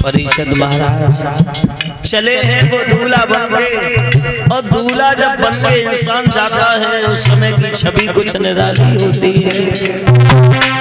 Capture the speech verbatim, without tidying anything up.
परिषद महाराज चले हैं वो दूल्हा बन के, और दूल्हा जब बन के इंसान जाता है उस समय की छवि कुछ निराली होती है।